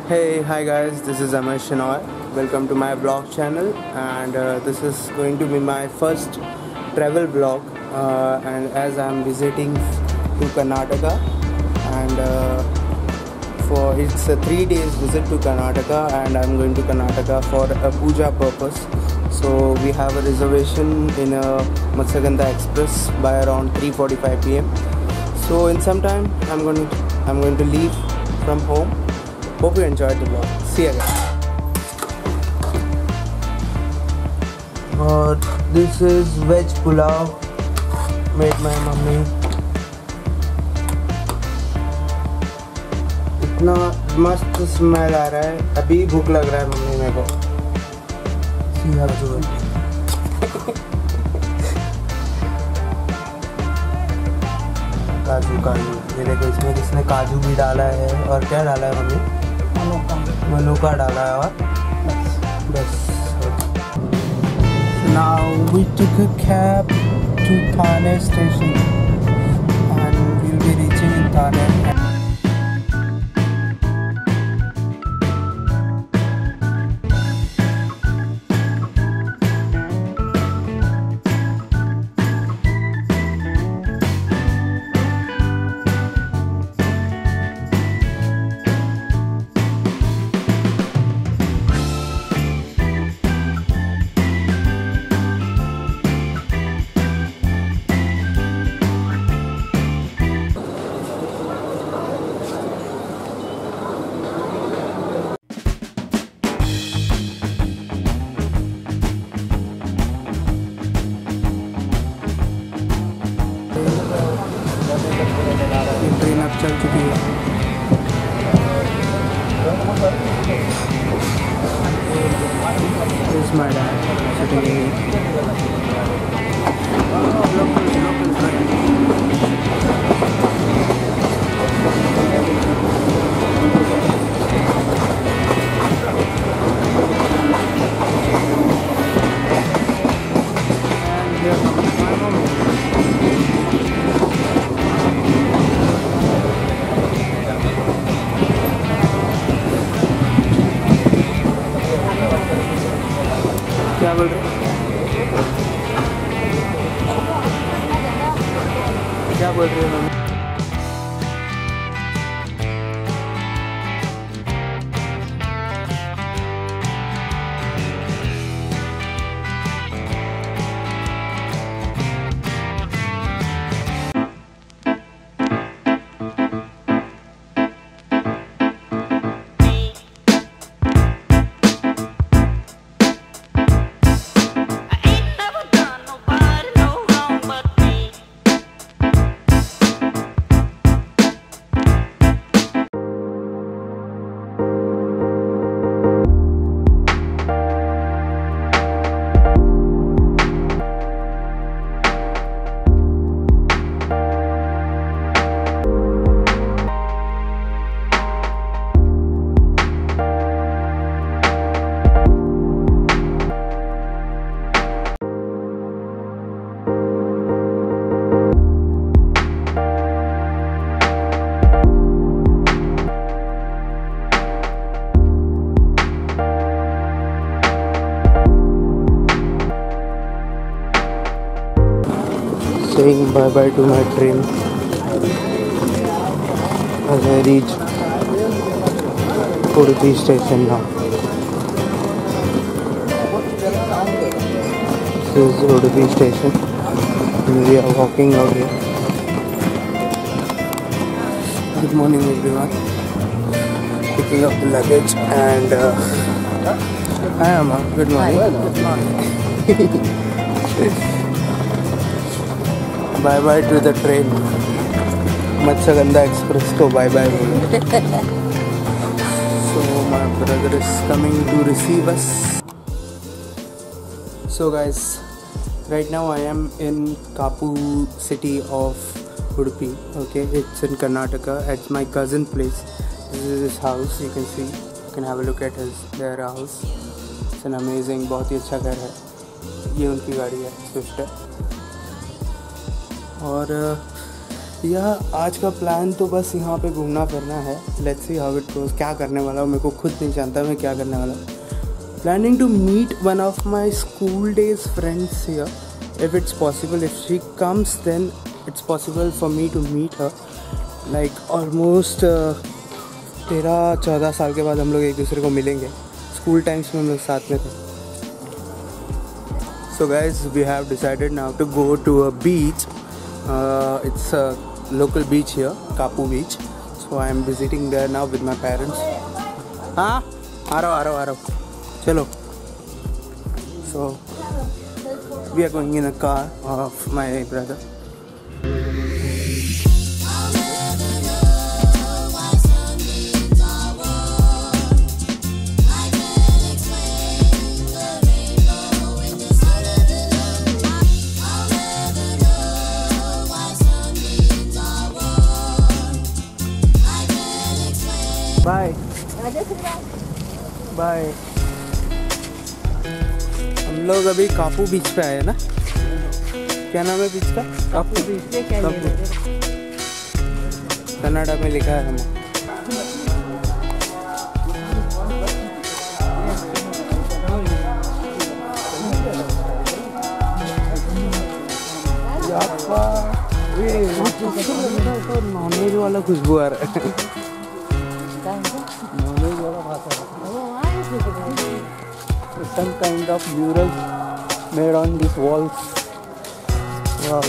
Hey, hi guys, this is Amar Shenoy. Welcome to my vlog channel, and this is going to be my first travel vlog. And as I'm visiting to Karnataka, and for it's a 3 days visit to Karnataka, and I'm going to Karnataka for a puja purpose. So we have a reservation in a Matsagandha Express by around 3:45 p.m. So in some time, I'm going to leave from home. Hope you enjoyed the vlog. See you guys. और this is veg pulao made my mummy. इतना मस्त smell आ रहा है, अभी भूख लग रहा है मम्मी मेरे को. काजू काजू ये देखो, इसमें किसने काजू भी डाला है और क्या डाला है मम्मी? मनुका डाला है और बस. Now we took a cab to Thane station and we'll be reaching in Thane. Train अब चल चुकी है. This is my dad sitting here. क्या बोल रहे हो mummy? Saying bye bye to my train as I reach Udupi station now. This is Udupi station and we are walking out here. Good morning everyone. Picking up the luggage and hi Amma, good morning. Good morning. Bye bye to the train. Matsyagandha express को bye bye बोलो. So my brother is coming to receive us. So guys, right now I am in Kapu city of Udupi. Okay, it's in Karnataka. It's my cousin place. This is his house. You can see. You can have a look at their house. It's an amazing, बहुत ही अच्छा घर है. ये उनकी गाड़ी है, Swift है. और यह आज का प्लान तो बस यहाँ पे घूमना फिरना है. Let's see how it goes. क्या करने वाला हूँ मेरे को खुद नहीं जानता मैं क्या करने वाला हूँ. Planning to meet one of my school days friends here. If it's possible, if she comes then it's possible for me to meet her. Like almost 13-14 साल के बाद हम लोग एक दूसरे को मिलेंगे. स्कूल टाइम्स में हम लोग साथ में थे. So guys, we have decided now to go to a beach. It's a local beach here, Kapu Beach. So I am visiting there now with my parents. हाँ, आ रहा हूँ. चलो. So we are going in a car of my brother. Bye bye. हम लोग अभी कापू बीच पे आए ना. क्या नाम है बीच का? कापू बीच. कन्नड़ा में लिखा है. हम नॉनवेज वाला खुशबू आ रहा है. Some kind of murals made on these walls. Wow.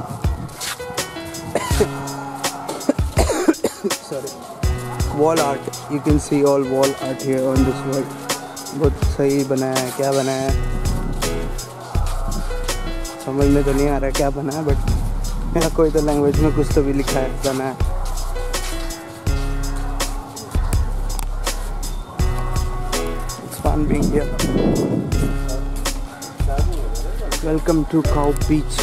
Sorry. Wall art. You can see all wall art here on this wall. बहुत सही बनाया है. क्या बनाया है समझ में तो नहीं आ रहा क्या बना है, बट मेरा कोई तो लैंग्वेज में कुछ तो भी लिखा है बना है. Being here. Welcome to Cow Beach.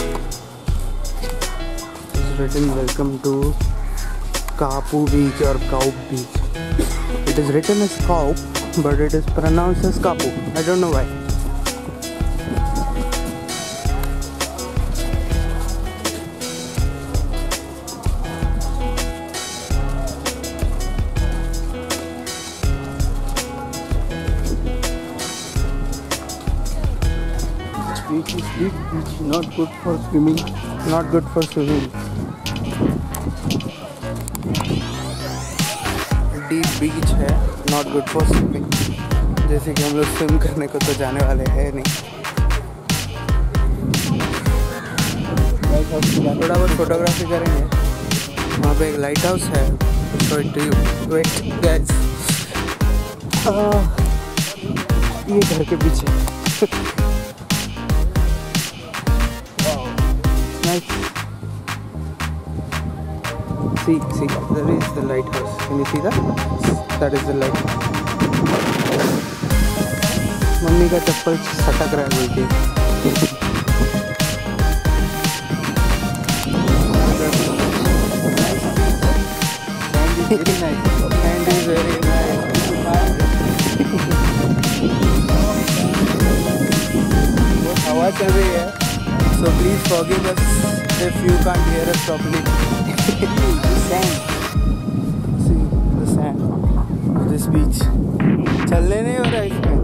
It's written welcome to Kapu Beach or Cow Beach. It is written as Cow, but it is pronounced as Kapu. I don't know why. Beach is big beach, not good for swimming. Not good for swimming. Deep beach है, not good for swimming. जैसे कि हम लोग swim करने को तो जाने वाले हैं नहीं. थोड़ा बहुत फोटोग्राफी करेंगे. वहाँ पे एक लाइट हाउस है. Wait guys. ये घर के पीछे. Nice. See, there is the lighthouse. Can you see that? That is the lighthouse. Mummy का चप्पल सटक रहा है बोलती. Sand is very nice. बहुत हवा चल रही है. So please forgive us if you can't hear us properly. The sand. See the sand. This beach. चलने नहीं हो रहा है इसमें.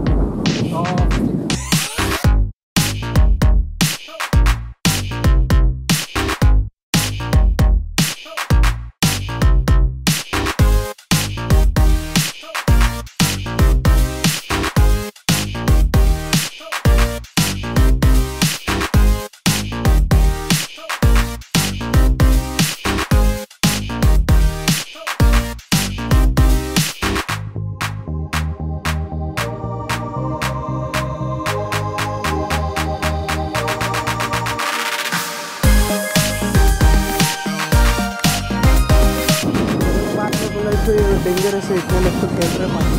डेंजरस है. इतने लोग तो खेल रहे पानी.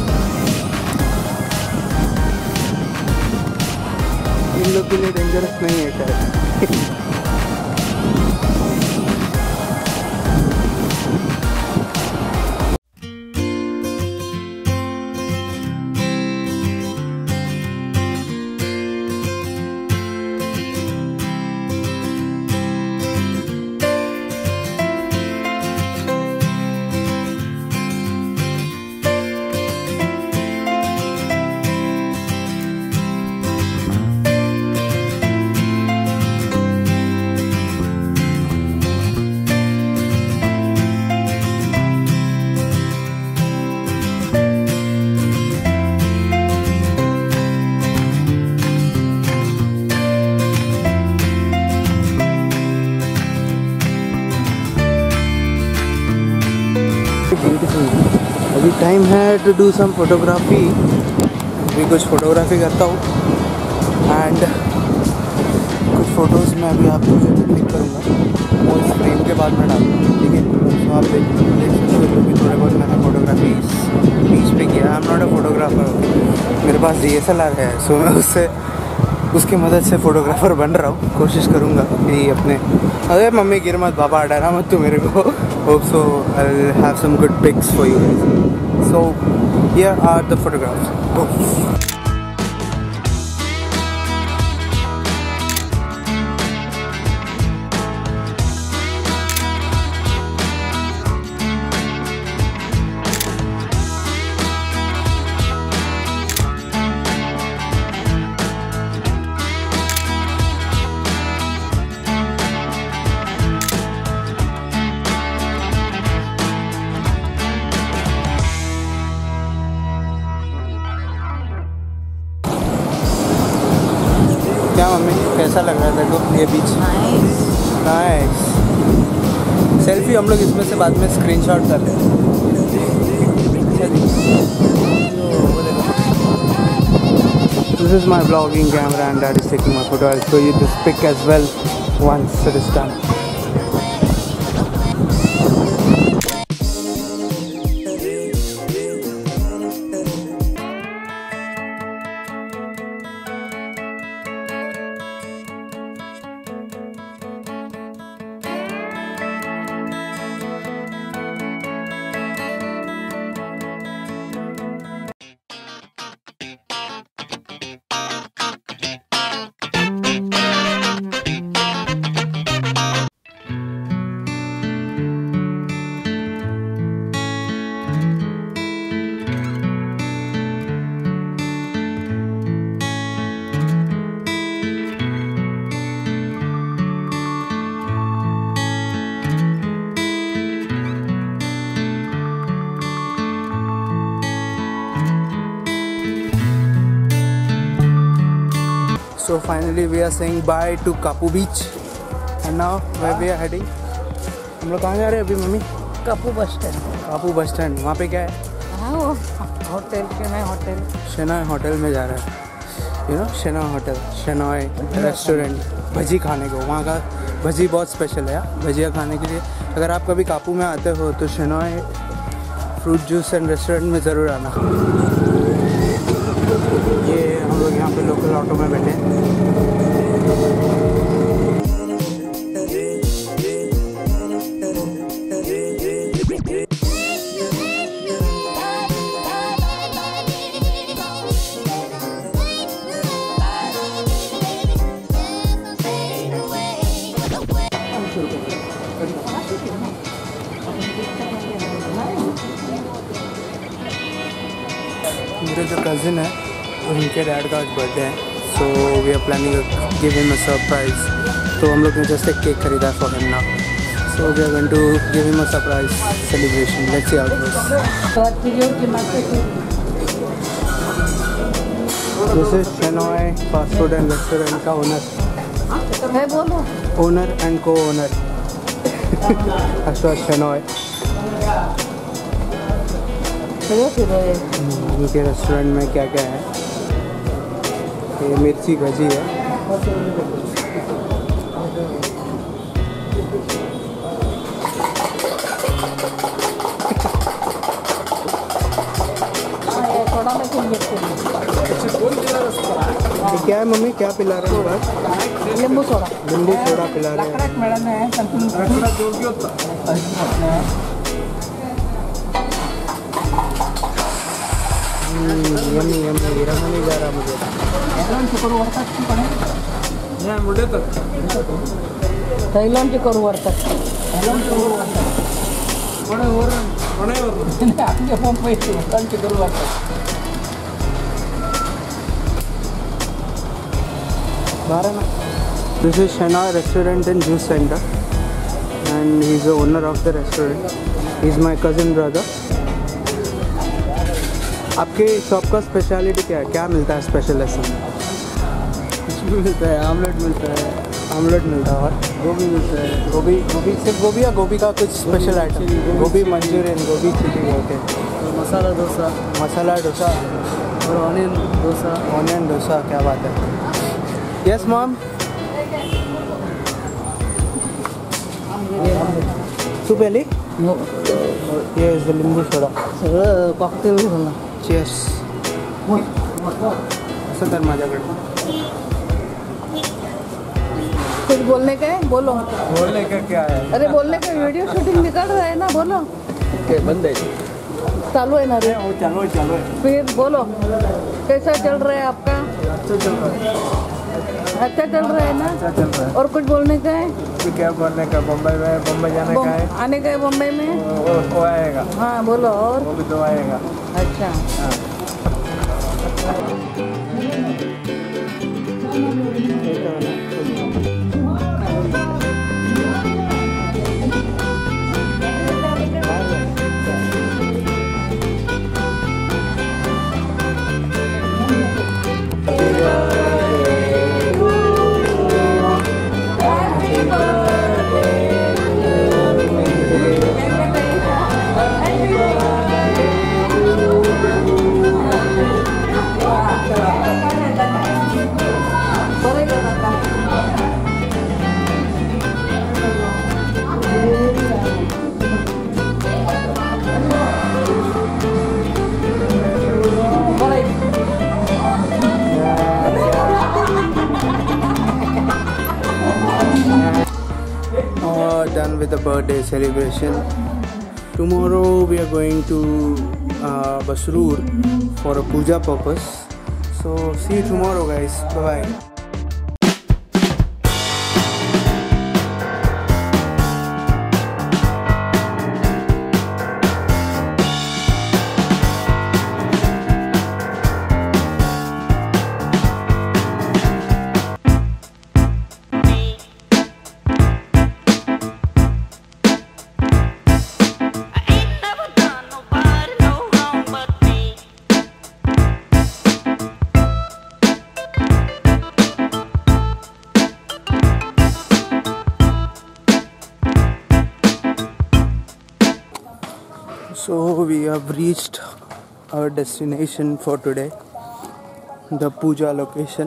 इन लोग के लिए डेंजरस नहीं है शायद. टाइम है टू डू सम फोटोग्राफी। अभी कुछ फोटोग्राफी करता हूँ एंड कुछ फ़ोटोज़ में अभी आपको जो क्लिक करूँगा वो इस फ्रेम के बाद में डालूँगा, ठीक है। तो आप देख सकते हो कि थोड़े बहुत मैंने फोटोग्राफी बीच पे किया। I am not a photographer, मेरे पास DSLR है, सो मैं उसकी मदद से फ़ोटोग्राफ़र बन रहा हूँ। कोशिश करूँगा कि अपने, अरे मम्मी गिर मत, बाबा डरा मत तू मेरे को। Hope so I will have some good pics for you guys. So here are the photographs. क्या मम्मी, कैसा लग रहा है तेरे को ये बीच? नाइस। सेल्फी हम लोग इसमें से बाद में स्क्रीनशॉट कर लें। This is my vlogging camera and dad is taking my photo. I'll show you this pic as well once it is done. So finally we are saying bye to Kapu Beach and now where we are heading? हम लोग कहाँ जा रहे हैं अभी mummy? कापू bus stand. कापू bus stand, वहाँ पे क्या है? हाँ वो hotel, Shenoy hotel. Shenoy hotel में जा रहे हैं, you know Shenoy hotel, Shenoy restaurant, भजी खाने को। वहाँ का भजी बहुत स्पेशल है, भजिया खाने के लिए। अगर आप कभी कापू में आते हो तो Shenoy fruit juice and restaurant में ज़रूर आना। ये हम लोग यहाँ पे लोकल ऑटो में बैठे हैं। मेरे जो कज़िन है उनके डैड का आज बर्थडे है, so we are planning give him a surprise. तो हम लोग ने जस्ट एक केक खरीदा for him now, so we are going to give him a surprise celebration. Let's see how it goes. This is Shenoy fast food and restaurant का owner and co owner Ashwath Shenoy. उनके restaurant में क्या क्या है? ये मिर्ची भजी है, क्या है मम्मी, क्या पिला रहे हो? नींबू सोडा। नींबू सोडा पिला रहे हैं। यम्मी यम्मी, रहा नहीं जा रहा मुझे। थैलंड करू वर्तात। This is Shenoy Restaurant and Juice Center and he is the owner of the restaurant. He is my cousin brother. आपके शॉप का स्पेशलिटी क्या है? क्या मिलता है स्पेशल ऐसा? कुछ भी मिलता है, आमलेट मिलता है, आमलेट मिलता है और गोभी मिलता है। गोभी सिर्फ गोभी या गोभी का कुछ स्पेशल आइटम? गोभी मंचूरियन, गोभी चिली, ओके। और मसाला डोसा मसाला डोसा और ऑनियन डोसा। ऑनियन डोसा, क्या बात है। यस मॉम, तू पहले ये लिंबू सोडा सगळं कॉकटेल झालं. चेस असं तर माझ्याकडे कुछ बोलने का है, बोलो. बोलने का क्या है? अरे बोलने का, वीडियो शूटिंग निकल रहा है ना, बोलो. ओके, बंद है। चालू है ना रे. चलो चलो फिर बोलो, कैसा चल रहा है आपका? अच्छा चल रहा है, अच्छा चल रहा है ना. अच्छा चल रहा है। और कुछ बोलने का है? तो क्या बोलने का, बम्बई जाने का है। आने का है बम्बई में. वो आएगा, हाँ बोलो. और वो भी तो आएगा। अच्छा. Done with the birthday celebration. Tomorrow we are going to Basroor for a puja purpose. So see you tomorrow guys. Bye bye. So we have reached our destination for today, the puja location.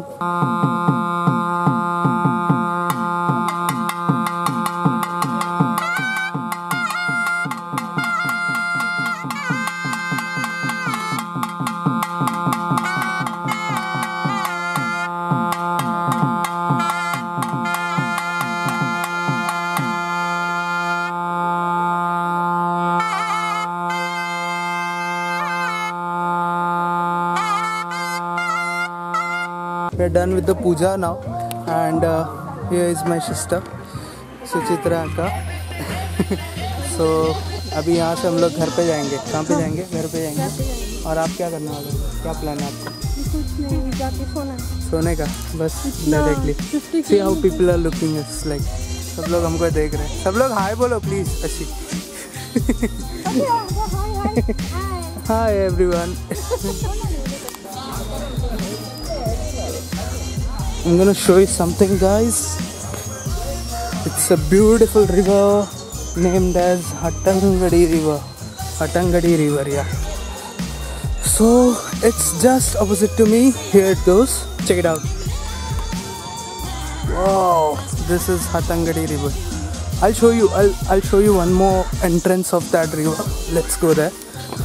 We are done with the puja now, and here is my sister Suchitra का. So अभी यहाँ से हम लोग घर पे जाएंगे. कहाँ पे जाएंगे? घर पे जाएंगे. और आप क्या करने वाले हो? क्या प्लान है आपका? कुछ नहीं, जाके सोना. सोने का बस. देख ली. See how people are looking us like. सब लोग हमको देख रहे हैं. सब लोग हाय बोलो प्लीज. अच्छी. Hi everyone. I'm gonna show you something guys. It's a beautiful river named as Hattangadi River. Hattangadi River, yeah. So it's just opposite to me. Here it goes. Check it out. Wow, this is Hattangadi River. I'll show you. I'll show you one more entrance of that river. Let's go there.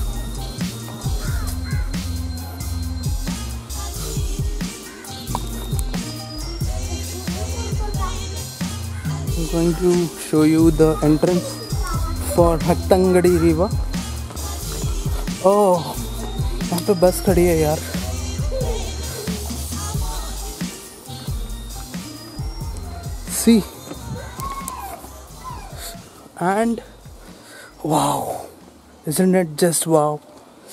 I'm going to show you the entrance for Hattangadi River. Oh, यहाँ पे बस खड़ी है यार. See, and wow, isn't it just wow?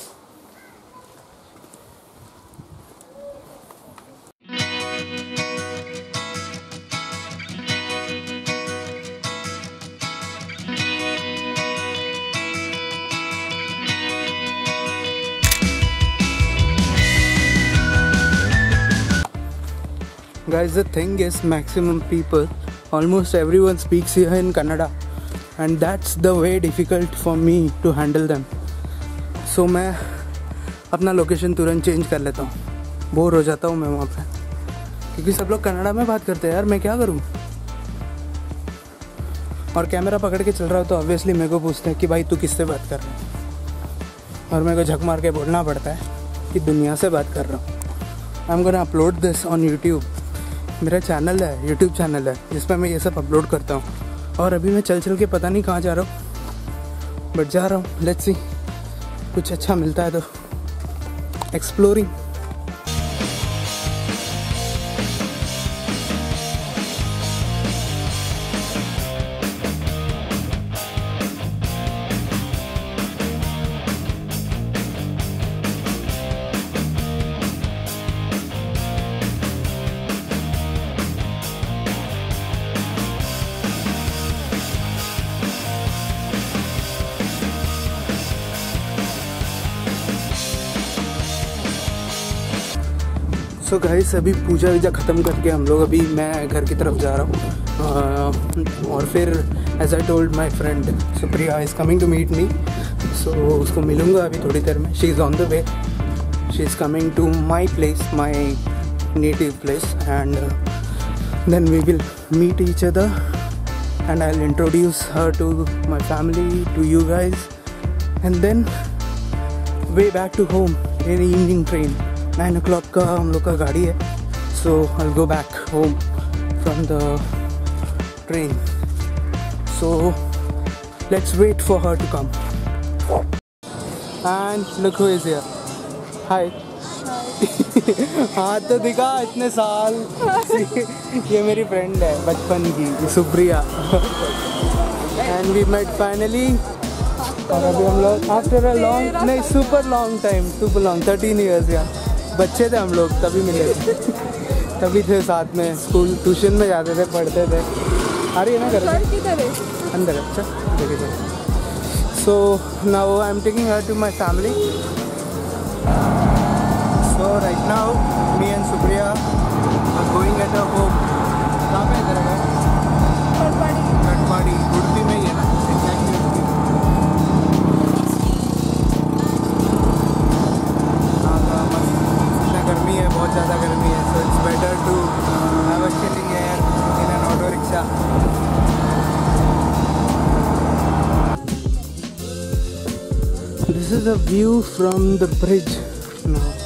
Guys, the thing is, maximum people, almost everyone speaks here in Kannada, and that's the way difficult for me to handle them. सो मैं अपना location तुरंत change कर लेता हूँ, bore हो जाता हूँ मैं वहाँ पे, क्योंकि सब लोग कन्नड़ा में बात करते हैं यार, मैं क्या करूँ। और कैमरा पकड़ के चल रहा हो तो ऑब्वियसली मेरे को पूछते हैं कि भाई तू किससे बात कर रहा है, और मेरे को झक मार के बोलना पड़ता है कि दुनिया से बात कर रहा हूँ। I am gonna upload this on YouTube. मेरा चैनल है, यूट्यूब चैनल है, जिसमें मैं ये सब अपलोड करता हूँ। और अभी मैं चल चल के पता नहीं कहाँ जा रहा हूँ, बट जा रहा हूँ। लेट्स सी, कुछ अच्छा मिलता है तो एक्सप्लोरिंग। सो गाइस, अभी पूजा वूजा ख़त्म करके हम लोग अभी मैं घर की तरफ जा रहा हूँ। और फिर as I told my friend Supriya is coming to meet me, so उसको मिलूँगा अभी थोड़ी देर में। She is on the way, she is coming to my place, my native place, and then we will meet each other and I will introduce her to my family, to you guys, and then way back to home in evening train. 9 o'clock का हम लोग का गाड़ी है, so I'll go back home from the train. So let's wait for her to come. And look who is here. Hi. हाँ तो दिखा, इतने साल ये मेरी फ्रेंड है बचपन की, Supriya. And we met finally. और अभी हम लोग आफ्टर अ लॉन्ग, नहीं super long time, super long 13 years यार। बच्चे थे हम लोग तभी मिले थे, तभी थे साथ में, स्कूल ट्यूशन में जाते थे, पढ़ते थे। आ रही है ना घर अंदर? अच्छा देखिए। So now I am taking her to my family. So right now me and Supriya are going at a home. कहाँ पे इधर है? कटवाड़ी, उड़पी में ही है ना? गर्मी है, बहुत ज़्यादा गर्मी है, so it's better to have a chilling air in an auto rickshaw. This is a view from the bridge now.